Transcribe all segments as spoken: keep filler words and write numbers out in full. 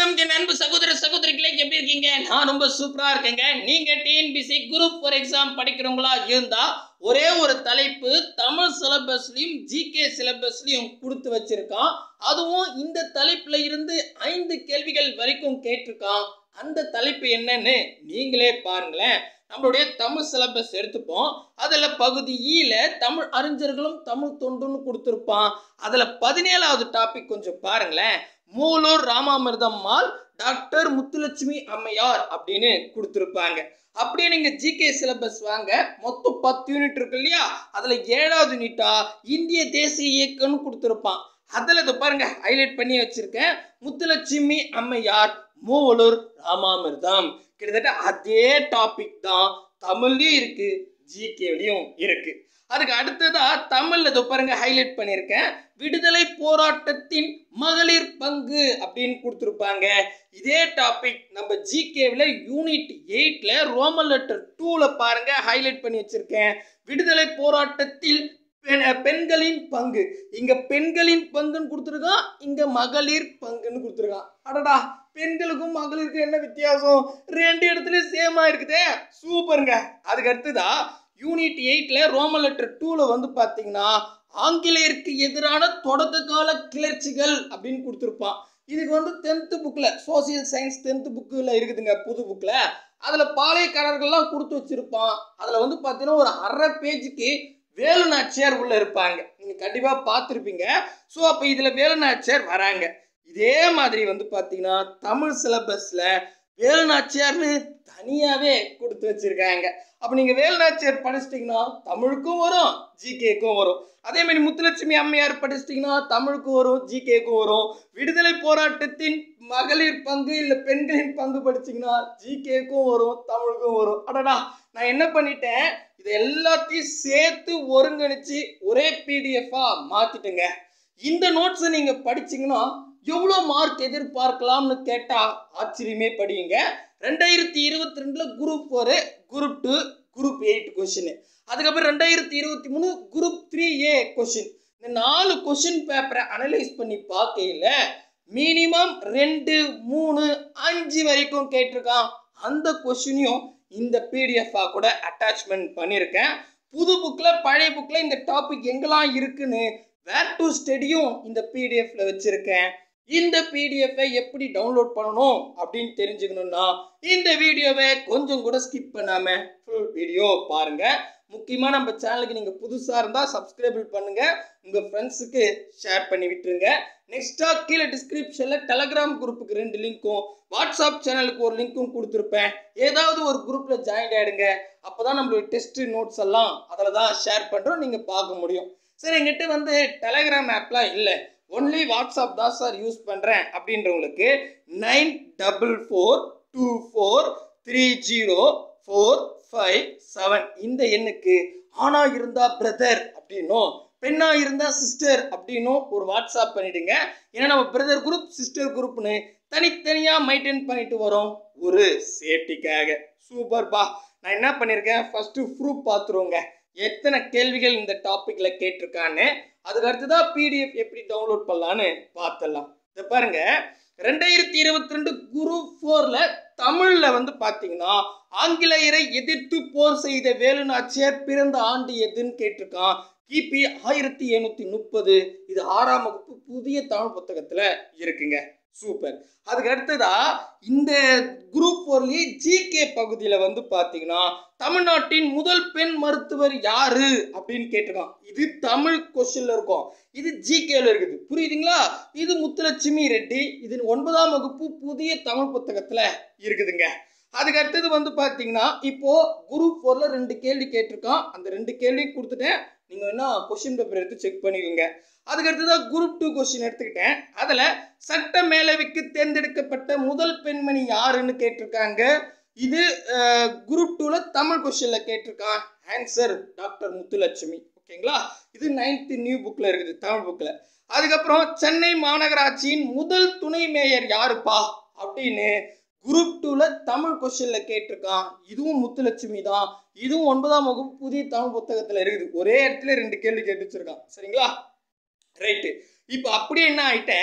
வணக்கம் என் அன்பு சகோதர சகோதரிகளே, எப்படி இருக்கீங்க? நான் ரொம்ப சூப்பரா இருக்கேங்க. நீங்க டிஎன்பிஎஸ்சி குரூப் ஃபோர் எக்ஸாம் படிக்கிறவங்களா இருந்தா ஒரே ஒரு தலைப்பு தமிழ் சிலபஸ்லயும் ஜிகே சிலபஸ்லயும் கொடுத்து வச்சிருக்கான். அதுவும் இந்த தலைப்புல இருந்து ஐந்து கேள்விகள் வரைக்கும் கேட்டிருக்கான். அந்த தலைப்பு என்னன்னு நீங்களே பாருங்களேன். நம்மளுடைய தமிழ் சிலபஸ் எடுத்துப்போம். அதுல பகுதி ஈல தமிழ் அறிஞர்களும் தமிழ் தொண்டுன்னு கொடுத்துருப்பான். அதுல பதினேழாவது டாபிக் கொஞ்சம் பாருங்களேன். மூலூர் ராமாமிர்தம்மாள் டாக்டர் முத்துலட்சுமி அம்மையார் அப்படின்னு கொடுத்துருப்பாங்க. அப்படியே நீங்க ஜிகே சிலபஸ் வாங்க, மொத்தம் பத்து யூனிட் இருக்கு இல்லையா? அதுல ஏழாவது யூனிட்டா இந்திய தேசிய இயக்கம்னு கொடுத்துருப்பான். அதுல இது பாருங்க, ஹைலைட் பண்ணி வச்சிருக்கேன். முத்துலட்சுமி அம்மையார் மூலூர் ராமாமிர்தம். கிட்டத்தட்ட அதே டாபிக் தான் தமிழ்லயும் இருக்கு, ஜிகேலையும் இருக்கு. அதுக்கு அடுத்ததா தமிழ்ல இதோ பாருங்க, ஹைலைட் பண்ணியிருக்கேன். விடுதலை போராட்டத்தின் மகளிர் பங்கு அப்படின்னு கொடுத்துருப்பாங்க. இதே டாபிக் நம்ம ஜிகேவில் யூனிட் எயிட்ல ரோமன் லெட்டர் டூல பாருங்க, ஹைலைட் பண்ணி வச்சிருக்கேன். விடுதலை போராட்டத்தில் பெண்களின் பங்கு. இங்க பெண்களின் பங்குன்னு கொடுத்துருக்கான், இங்க மகளிர் பங்குன்னு கொடுத்துருக்கான். அடடா, பெண்களுக்கும் மகளிருக்கும் என்ன வித்தியாசம்? ரெண்டு இடத்துல சேமா இருக்குதே, சூப்பருங்க. அதுக்கு அடுத்ததா யூனிட் எயிட்ல ரோமன் லெட்டர் டூல வந்து பாத்தீங்கன்னா ஆங்கிலேயருக்கு எதிரான தொடக்க கால கிளர்ச்சிகள் அப்படின்னு கொடுத்துருப்பான். இதுக்கு வந்து டென்த் புக்ல சோசியல் சயின்ஸ் டென்த் புக்ல இருக்குதுங்க, புது புக்ல. அதுல பாளையக்காரர்கள்லாம் கொடுத்து வச்சிருப்பான். அதுல வந்து பாத்தீங்கன்னா ஒரு அரை பேஜுக்கு வேலு நாச்சியார் உள்ள இருப்பாங்க. நீங்க கண்டிப்பா பார்த்துருப்பீங்க. ஸோ அப்ப இதுல வேலு நாச்சியார் வராங்க. இதே மாதிரி வந்து பாத்தீங்கன்னா தமிழ் சிலபஸ்ல வேலு நாச்சியார்னு தனியாவே கொடுத்து வச்சிருக்காங்க. அப்ப நீங்க வேலு நாச்சியார் படிச்சிட்டீங்கன்னா தமிழுக்கும் வரும், ஜிகேக்கும் வரும். அதே மாதிரி முத்துலட்சுமி அம்மையார் படிச்சிட்டீங்கன்னா தமிழுக்கும் வரும், ஜிகேக்கும் வரும். விடுதலை போராட்டத்தின் மகளிர் பங்கு இல்ல பெண்களின் பங்கு படிச்சீங்கன்னா ஜிகேக்கும் வரும், தமிழுக்கும் வரும். அடடா, நான் என்ன பண்ணிட்டேன், இது எல்லாத்தையும் சேர்த்து ஒருங்கிணைச்சு ஒரே பிடிஎஃபா மாத்திட்டேங்க. இந்த நோட்ஸை நீங்க படிச்சீங்கன்னா எவ்வளோ மார்க் எதிர்பார்க்கலாம்னு கேட்டா ஆச்சரியமே படியுங்க. ரெண்டாயிரத்தி இருபத்தி ரெண்டுல group four, group two, group eight question. அதுக்கப்புறம் ரெண்டாயிரத்தி இருபத்தி மூணு குரூப் த்ரீ ஏ கொஸ்டின். இந்த நாலு கொஸ்டின் பேப்பரை அனலைஸ் பண்ணி பார்க்கையில மினிமம் ரெண்டு மூணு அஞ்சு வரைக்கும் கேட்டிருக்கான். அந்த கொஸ்டினையும் இந்த பிடிஎஃபா கூட அட்டாச்மெண்ட் பண்ணியிருக்கேன். புது புக்ல பழைய புக்ல இந்த டாபிக் எங்கெல்லாம் இருக்குன்னு வேர் டு ஸ்டடியும் இந்த பிடிஎஃப்ல வச்சிருக்கேன். இந்த பிடிஎஃப்பை எப்படி டவுன்லோட் பண்ணணும் அப்படின்னு தெரிஞ்சுக்கணும்னா இந்த வீடியோவை கொஞ்சம் கூட ஸ்கிப் பண்ணாம ஃபுல் வீடியோ பாருங்க. முக்கியமா நம்ம சேனலுக்கு நீங்க புதுசா இருந்தா சப்ஸ்கிரைப் பண்ணுங்க, உங்க ஃப்ரெண்ட்ஸுக்கு ஷேர் பண்ணி விட்டுருங்க. நெக்ஸ்டா கீழே டிஸ்கிரிப்ஷன்ல டெலகிராம் குரூப்புக்கு ரெண்டு லிங்க்கும் வாட்ஸ்அப் சேனலுக்கு ஒரு லிங்க்கும் கொடுத்துருப்பேன். ஏதாவது ஒரு குரூப்ல ஜாயின் ஆயிடுங்க. அப்பதான் நம்மளுடைய டெஸ்ட் நோட்ஸ் எல்லாம் அதில் தான் ஷேர் பண்றோம், நீங்க பார்க்க முடியும். சரி, எங்கிட்ட வந்து டெலகிராம் ஆப்லாம் இல்லை, ஒன்லி வாட்ஸ்அப் தான் சார் யூஸ் பண்ணுறேன் அப்படின்றவங்களுக்கு nine double four two four three zero four five seven இந்த எண்ணுக்கு ஆணா இருந்தா பிரதர் அப்படின்னும் பெண்ணா இருந்தா சிஸ்டர் அப்படின்னும் ஒரு வாட்ஸ்அப் பண்ணிடுங்க. ஏன்னா நம்ம பிரதர் குரூப் சிஸ்டர் குரூப்னு தனித்தனியாக மெயின்டைன் பண்ணிட்டு வரோம் ஒரு சேஃப்டிக்காக. சூப்பர்பா. நான் என்ன பண்ணியிருக்கேன், ஃபர்ஸ்ட் ப்ரூஃப் பார்த்துருவோங்க எத்தனை கேள்விகள் இந்த டாபிக்ல கேட்டிருக்கான்னு. அதுக்கு அடுத்ததான் பிடிஎஃப் எப்படி டவுன்லோட் பண்ணலான்னு பார்த்துடலாம். இதை பாருங்க, ரெண்டாயிரத்தி இருபத்தி ரெண்டு குரூப் ஃபோர்ல தமிழ்ல வந்து பாத்தீங்கன்னா ஆங்கிலேயரை எதிர்த்து போர் செய்த வேலு நாச்சியார் பிறந்த ஆண்டு எதுன்னு கேட்டிருக்கான். கிபி ஆயிரத்தி எழுநூத்தி முப்பது. இது ஆறாம் வகுப்பு புதிய தமிழ் புத்தகத்துல இருக்குங்க. சூப்பர். அதுக்கு அடுத்ததா இந்த குரூப் ஃபோர்லயே ஜிகே பகுதியில வந்து பாத்தீங்கன்னா தமிழ்நாட்டின் முதல் பெண் மருத்துவர் யாரு அப்படின்னு கேட்டிருக்கான். இது தமிழ் கொஸ்டின்ல இருக்கும், இது ஜிகேல இருக்குது. புரியுதுங்களா? இது முத்துலட்சுமி ரெட்டி. இது ஒன்பதாம் வகுப்பு புதிய தமிழ் புத்தகத்துல இருக்குதுங்க. அதுக்கு அடுத்தது வந்து பாத்தீங்கன்னா இப்போ குரூப் ஃபோர்ல ரெண்டு கேள்வி கேட்டிருக்கான். அந்த ரெண்டு கேள்வி கொடுத்துட்டேன், நீங்க வேணா கொஸ்டின் பேப்பர் எடுத்து செக் பண்ணிக்கோங்க. அதுக்கு அடுத்ததான் குரூப் டூ கொஸ்டின் எடுத்துக்கிட்டேன். அதுல சட்ட மேலவைக்கு தேர்ந்தெடுக்கப்பட்ட முதல் பெண்மணி யாருன்னு கேட்டிருக்காங்க. இது குரூப் டூல தமிழ் கொஸ்டின்ல கேட்டிருக்கான். Answer doctor Muthulakshmi. ஓகேங்களா? இது நைன்த் நியூ புக்ல இருக்குது, தமிழ் புக்ல. அதுக்கப்புறம் சென்னை மாநகராட்சியின் முதல் துணை மேயர் யாருப்பா அப்படின்னு குரூப் டூல தமிழ் கொஸ்டின்ல கேட்டிருக்கான். இதுவும் முத்துலட்சுமி தான். இதுவும் ஒன்பதாம் வகுப்பு புதிய தமிழ் புத்தகத்துல இருக்குது. ஒரே இடத்துல ரெண்டு கேள்வி கேட்டு வச்சிருக்கான். சரிங்களா? ரைட்டு. இப்போ அப்படியே என்ன ஆயிட்டேன்,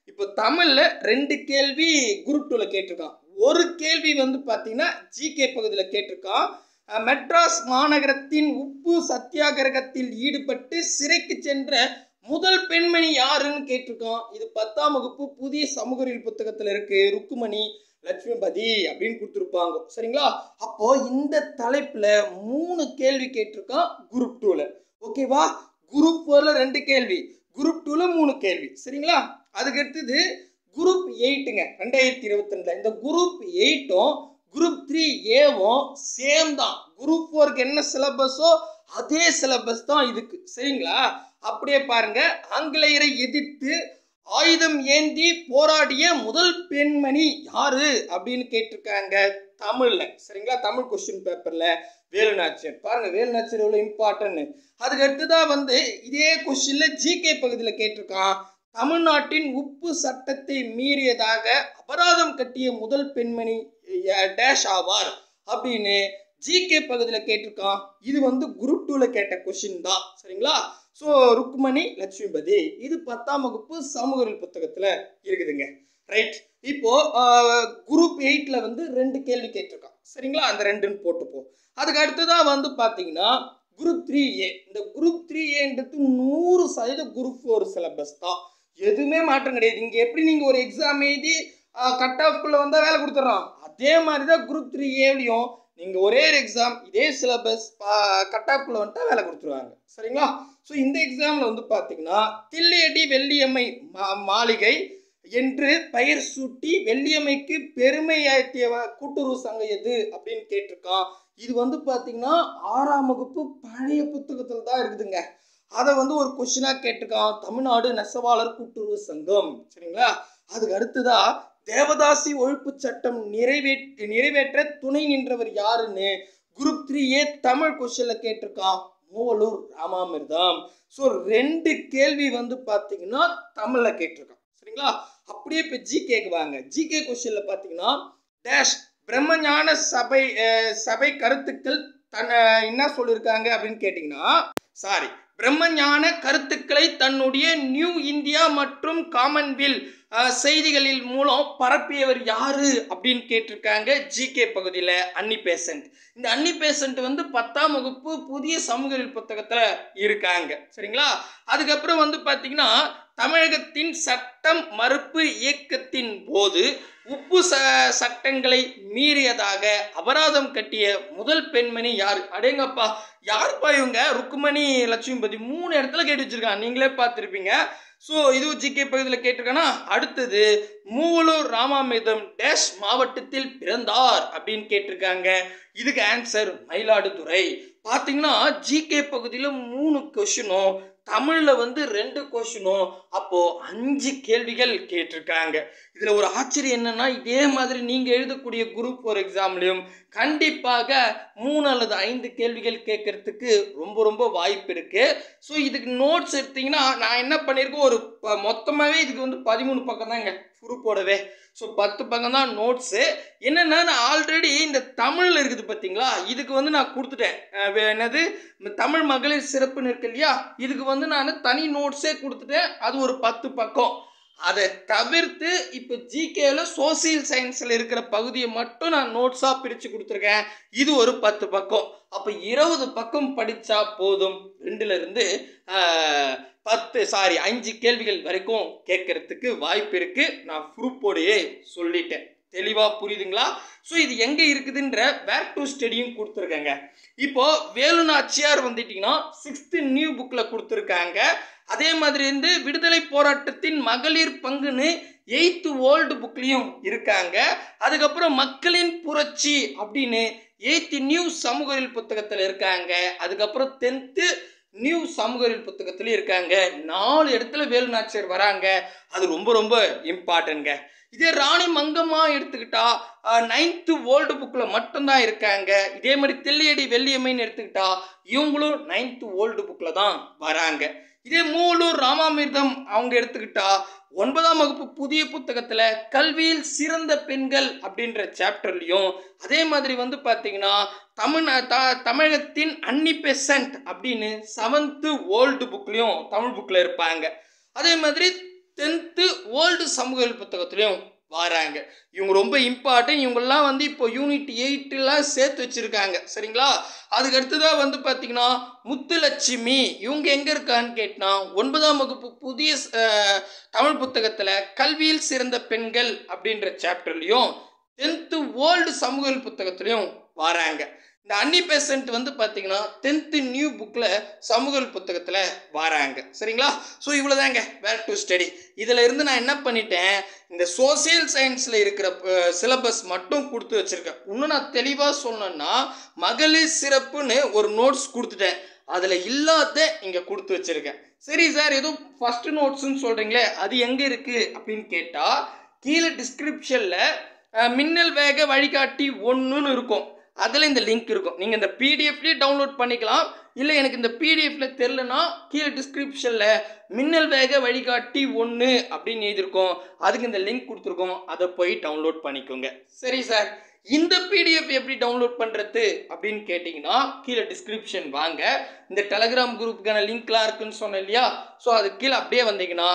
இப்போ தமிழ்ல ரெண்டு கேள்வி குரூப் டூல கேட்டிருக்கான். ஒரு கேள்வி வந்து பார்த்தீங்கன்னா ஜிகே பகுதியில் கேட்டிருக்கான். மெட்ராஸ் மாநகரத்தின் உப்பு சத்தியாகிரகத்தில் ஈடுபட்டு சிறைக்கு சென்ற முதல் பெண்மணி யாருன்னு கேட்டிருக்கான். இது பத்தாம் வகுப்பு புதிய சமூகவியல் புத்தகத்தில் இருக்கு. ருக்குமணி லட்சுமிபதி அப்படின்னு கொடுத்துருப்பாங்க. சரிங்களா? அப்போ இந்த தலைப்புல மூணு கேள்வி கேட்டிருக்கான் குரூப் டூல. ஓகேவா? குரூப் ஃபோர்ல ரெண்டு கேள்வி, குரூப் டூல மூணு கேள்வி. சரிங்களா? அதுக்கு அடுத்தது குரூப் எயிட்டுங்க ரெண்டாயிரத்தி இருபத்தி ரெண்டுல இந்த குரூப் எயிட்டும் குரூப் த்ரீ ஏவும் சேம் தான். குரூப் ஃபோருக்கு என்ன சிலபஸோ அதே சிலபஸ் தான் இதுக்கு. சரிங்களா? அப்படியே பாருங்க. ஆங்கிலேயரை எதிர்த்து ஆயுதம் ஏந்தி போராடிய முதல் பெண்மணி யாரு அப்படின்னு கேட்டிருக்காங்க தமிழ்ல. சரிங்களா? தமிழ் கொஸ்டின் பேப்பர்ல வேலுநாச்சியார். பாருங்க வேலுநாச்சியார் எவ்வளவு இம்பார்ட்டன்ட். அதுக்கு அடுத்துதான் வந்து இதே கொஸ்டின்ல ஜிகே பகுதியில் கேட்டிருக்கான். தமிழ்நாட்டின் உப்பு சட்டத்தை மீறியதாக அபராதம் கட்டிய முதல் பெண்மணி டேஷ் ஆவார் அப்படின்னு ஜிகே பகுதியில் கேட்டிருக்கான். இது வந்து குரூப் டூல கேட்ட கொஸ்டின் தான். சரிங்களா? ஸோ ருக்மணி லட்சுமிபதி இது பத்தாம் வகுப்பு சமூகவியல் புத்தகத்தில் இருக்குதுங்க. ரைட். இப்போ குரூப் எயிட்ல வந்து ரெண்டு கேள்வி கேட்டிருக்கான். சரிங்களா? அந்த ரெண்டுன்னு போட்டுப்போம். அதுக்கு அடுத்ததான் வந்து பார்த்தீங்கன்னா குரூப் த்ரீ ஏ. இந்த குரூப் த்ரீ ஏன்றது நூறு சதவீத குரூப் ஃபோர் சிலபஸ் தான். எதுவுமே மாற்றம் கிடையாது. இங்கே எப்படி நீங்கள் ஒரு எக்ஸாம் எழுதி கட் ஆஃப்குள்ளே வந்தால் வேலை கொடுத்துட்றோம், அதே மாதிரி தான் குரூப் த்ரீ ஏலையும் நீங்கள் ஒரே ஒரு எக்ஸாம் இதே சிலபஸ் கட் ஆஃப்குள்ளே வந்துட்டால் வேலை கொடுத்துருவாங்க. சரிங்களா? ஸோ இந்த எக்ஸாமில் வந்து பார்த்தீங்கன்னா தில்லையடி வெள்ளியம்மை மா மாளிகை என்று பெயர் சூட்டி வெள்ளியம்மைக்கு பெருமையாத்திய கூட்டுறவு சங்கம் எது அப்படின்னு கேட்டிருக்கான். இது வந்து பார்த்தீங்கன்னா ஆறாம் வகுப்பு பழைய புத்தகத்தில் தான் இருக்குதுங்க. அதை வந்து ஒரு கொஸ்டினாக கேட்டிருக்கான். தமிழ்நாடு நெசவாளர் கூட்டுறவு சங்கம். சரிங்களா? அதுக்கு அடுத்ததா தேவதாசி ஒழிப்பு சட்டம் நிறைவேற்ற நிறைவேற்ற துணை நின்றவர் யாருன்னு குரூப் த்ரீ ஏ தமிழ் கொஸ்டின்ல கேட்டிருக்கான். மூவலூர் ராமாமிர்தம். ஸோ ரெண்டு கேள்வி வந்து பார்த்தீங்கன்னா தமிழ்ல கேட்டிருக்கான். சரிங்களா? அப்படியே இப்போ ஜிகேக்கு வாங்க. ஜிகே கொஸ்டின்ல பார்த்தீங்கன்னா டேஷ் பிரம்மஞான சபை சபை கருத்துக்கள் தன்ன என்ன சொல்லியிருக்காங்க அப்படின்னு கேட்டிங்கன்னா, சாரி பிரம்மஞான கருத்துக்களை தன்னுடைய நியூ இந்தியா மற்றும் காமன்வெல் செய்திகளில் மூலம் பரப்பியவர் யாரு அப்படின்னு கேட்டிருக்காங்க ஜிகே பகுதியில். அன்னி பெசன்ட். இந்த அன்னி பெசன்ட் வந்து பத்தாம் வகுப்பு புதிய சமூகவியல் புத்தகத்தில் இருக்காங்க. சரிங்களா? அதுக்கப்புறம் வந்து பார்த்தீங்கன்னா தமிழகத்தின் சட்டம் மறுப்பு இயக்கத்தின் போது உப்பு ச சட்டங்களை மீறியதாக அபராதம் கட்டிய முதல் பெண்மணி யார்? அடேங்கப்பா, யாருப்பா இவங்க? ருக்குமணி லட்சுமிபதி. மூணு இடத்துல கேட்டு வச்சிருக்காங்க, நீங்களே பார்த்துருப்பீங்க. ஸோ இதுவும் ஜிகே பகுதியில் கேட்டிருக்கானா. அடுத்தது மூவலூர் ராமாமிர்தம் டேஷ் மாவட்டத்தில் பிறந்தார் அப்படின்னு கேட்டிருக்காங்க. இதுக்கு ஆன்சர் மயிலாடுதுறை. பார்த்தீங்கன்னா ஜிகே பகுதியில் மூணு கொஸ்டினும் தமிழில் வந்து ரெண்டு கொஸ்டினும் அப்போ அஞ்சு கேள்விகள் கேட்டிருக்காங்க. இதில் ஒரு ஆச்சரியம் என்னன்னா, இதே மாதிரி நீங்கள் எழுதக்கூடிய குரூப் ஒரு எக்ஸாம்லையும் கண்டிப்பாக மூணு அல்லது ஐந்து கேள்விகள் கேட்கறதுக்கு ரொம்ப ரொம்ப வாய்ப்பு இருக்கு. ஸோ இதுக்கு நோட்ஸ் எடுத்தீங்கன்னா நான் என்ன பண்ணியிருக்கேன், ஒரு மொத்தமாகவே இதுக்கு வந்து பதிமூணு பக்கம் தாங்க குரூப்போடவே. ஸோ பத்து பக்கம் தான் நோட்ஸு. என்னென்னா நான் ஆல்ரெடி இந்த தமிழில் இருக்குது பார்த்தீங்களா, இதுக்கு வந்து நான் கொடுத்துட்டேன். என்னது தமிழ் மகளிர் சிறப்புன்னு இருக்கு இல்லையா, இதுக்கு வந்து நான் தனி நோட்ஸே கொடுத்துட்டேன். அது ஒரு பத்து பக்கம். அதை தவிர்த்து இப்போ ஜிகேல சோசியல் சயின்ஸில் இருக்கிற பகுதியை மட்டும் நான் நோட்ஸாக பிரித்து கொடுத்துருக்கேன். இது ஒரு பத்து பக்கம். அப்போ இருபது பக்கம் படித்தா போதும். ரெண்டுலேருந்து பத்து சாரி அஞ்சு கேள்விகள் வரைக்கும் கேட்கறதுக்கு வாய்ப்பு இருக்கு. நான் ப்ரூஃபோடையே சொல்லிட்டேன். தெளிவாக புரியுதுங்களா? ஸோ இது எங்கே இருக்குதுன்ற வேர் டு ஸ்டடியும் கொடுத்துருக்காங்க. இப்போ வேலுநாச்சியார் வந்துட்டீங்கன்னா சிக்ஸ்த்து நியூ புக்கில் கொடுத்துருக்காங்க. அதே மாதிரி இருந்து விடுதலை போராட்டத்தின் மகளிர் பங்குன்னு எயித்து ஓல்டு புக்லேயும் இருக்காங்க. அதுக்கப்புறம் மக்களின் புரட்சி அப்படின்னு எயித்து நியூ சமூகவியல் புத்தகத்தில் இருக்காங்க. அதுக்கப்புறம் டென்த்து நியூ சமூகவியல் புத்தகத்துலேயும் இருக்காங்க. நாலு இடத்துல வேலுநாச்சியார் வராங்க. அது ரொம்ப ரொம்ப இம்பார்ட்டன்ட்ங்க. இதே ராணி மங்கம்மா எடுத்துக்கிட்டா நைன்த்து ஓல்டு புக்கில் மட்டும்தான் இருக்காங்க. இதே மாதிரி தில்லையடி வெள்ளியம்மைன்னு எடுத்துக்கிட்டா இவங்களும் நைன்த்து ஓல்டு புக்கில் தான் வராங்க. இதே மூவலூர் ராமாமிர்தம் அவங்க எடுத்துக்கிட்டா ஒன்பதாம் வகுப்பு புதிய புத்தகத்தில் கல்வியில் சிறந்த பெண்கள் அப்படின்ற சாப்டர்லையும், அதே மாதிரி வந்து பார்த்தீங்கன்னா தமிழ் த தமிழகத்தின் அன்னி பெசன்ட் அப்படின்னு செவன்த்து ஓல்டு புக்லேயும் தமிழ் புக்கில் இருப்பாங்க. அதே மாதிரி டென்த்து ஓல்டு சமூகவியல் புத்தகத்துலையும் வராங்க. இவங்க ரொம்ப இம்பார்ட்டன்ட். இவங்கெல்லாம் வந்து இப்போ யூனிட் எயிட்டெலாம் சேர்த்து வச்சுருக்காங்க. சரிங்களா? அதுக்கு அடுத்ததாக வந்து பார்த்திங்கன்னா முத்துலட்சுமி இவங்க எங்கே இருக்கான்னு கேட்டால் ஒன்பதாம் வகுப்பு புதிய தமிழ் புத்தகத்தில் கல்வியில் சிறந்த பெண்கள் அப்படின்ற சாப்டர்லையும் டென்த்து ஓல்டு சமூகவியல் புத்தகத்துலையும் வராங்க. இந்த அன்னி பெசன்ட் வந்து பார்த்தீங்கன்னா டென்த்து நியூ புக்கில் சமூகவியல் புத்தகத்தில் வராங்க. சரிங்களா? ஸோ இவ்வளோதாங்க வேர் டு ஸ்டடி. இதில் இருந்து நான் என்ன பண்ணிட்டேன், இந்த சோசியல் சயின்ஸில் இருக்கிற சிலபஸ் மட்டும் கொடுத்து வச்சுருக்கேன். இன்னும் நான் தெளிவாக சொன்னேன்னா மகளிர் சிறப்புன்னு ஒரு நோட்ஸ் கொடுத்துட்டேன். அதில் இல்லாத இங்கே கொடுத்து வச்சுருக்கேன். சரி சார், ஏதோ ஃபஸ்ட்டு நோட்ஸுன்னு சொல்கிறீங்களே அது எங்கே இருக்குது அப்படின்னு கேட்டால் கீழே டிஸ்கிரிப்ஷனில் மின்னல் வேக வழிகாட்டி ஒன்றுன்னு இருக்கும். அதில் இந்த லிங்க் இருக்கும். நீங்கள் இந்த பிடிஎஃப்லேயே டவுன்லோட் பண்ணிக்கலாம். இல்லை எனக்கு இந்த பிடிஎஃப்ல தெரிலனா கீழே டிஸ்கிரிப்ஷனில் மின்னல் வேக வழிகாட்டி ஒன்று அப்படின்னு எழுதியிருக்கோம். அதுக்கு இந்த லிங்க் கொடுத்துருக்கோம். அதை போய் டவுன்லோட் பண்ணிக்கோங்க. சரி சார், இந்த பிடிஎஃப் எப்படி டவுன்லோட் பண்ணுறது அப்படின்னு கேட்டிங்கன்னா கீழே டிஸ்கிரிப்ஷன் வாங்க. இந்த டெலகிராம் குரூப்புக்கான லிங்க்லாம் இருக்குன்னு சொன்னேன் இல்லையா? ஸோ அது கீழே அப்படியே வந்தீங்கன்னா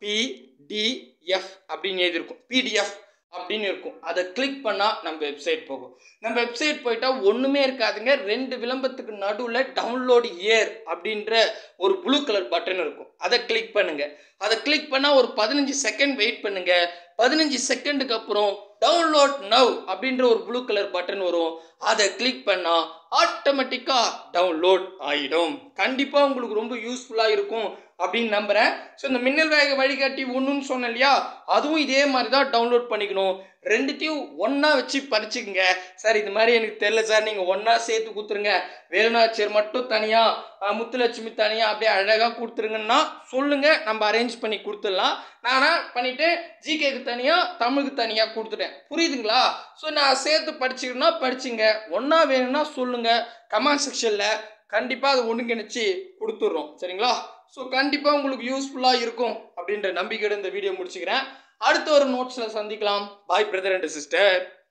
பிடிஎஃப் அப்படின்னு எழுதியிருக்கும். பிடிஎஃப் அப்படின்னு இருக்கும். அதை கிளிக் பண்ணால் நம்ம வெப்சைட் போகும். நம்ம வெப்சைட் போயிட்டால் ஒன்றுமே இருக்காதுங்க. ரெண்டு விளம்பரத்துக்கு நடுவில் டவுன்லோட் இயர் அப்படின்ற ஒரு ப்ளூ கலர் பட்டன் இருக்கும். அதை கிளிக் பண்ணுங்கள். அதை கிளிக் பண்ணால் ஒரு பதினஞ்சு செகண்ட் வெயிட் பண்ணுங்கள். பதினஞ்சு செகண்டுக்கு அப்புறம் டவுன்லோட் நவ் அப்படின்ற ஒரு ப்ளூ கலர் பட்டன் வரும். அதை கிளிக் பண்ணால் ஆட்டோமேட்டிக்காக டவுன்லோட் ஆகிடும். கண்டிப்பாக உங்களுக்கு ரொம்ப யூஸ்ஃபுல்லாக இருக்கும் அப்படின்னு நம்புகிறேன். ஸோ இந்த மின்னல் வேக வழிகாட்டி ஒன்றுன்னு சொன்னேன் இல்லையா, அதுவும் இதே மாதிரி தான் டவுன்லோட் பண்ணிக்கணும். ரெண்டுத்தையும் ஒன்றா வச்சு படிச்சுக்கங்க. சார் இது மாதிரி எனக்கு தெரியல சார், நீங்கள் ஒன்றா சேர்த்து கொடுத்துருங்க, வேலுநாச்சியார் மட்டும் தனியாக முத்துலட்சுமி தனியாக அப்படியே அழகாக கொடுத்துருங்கன்னா சொல்லுங்கள், நம்ம அரேஞ்ச் பண்ணி கொடுத்துடலாம். நானாக பண்ணிவிட்டு ஜிகேக்கு தனியாக தமிழுக்கு தனியாக கொடுத்துட்டேன். புரியுதுங்களா? ஸோ நான் சேர்த்து படிச்சுக்கணும்னா படிச்சுங்க, ஒன்றா வேணும்னா சொல்லுங்கள் கமெண்ட் செக்ஷனில். கண்டிப்பாக அதை ஒன்றுங்கிணைச்சி கொடுத்துட்றோம். சரிங்களா? ஸோ கண்டிப்பாக உங்களுக்கு யூஸ்ஃபுல்லாக இருக்கும் அப்படின்ற நம்பிக்கையோட இந்த வீடியோ முடிச்சுக்கிறேன். அடுத்த ஒரு நோட்ஸில் சந்திக்கலாம். Bye brother and sister.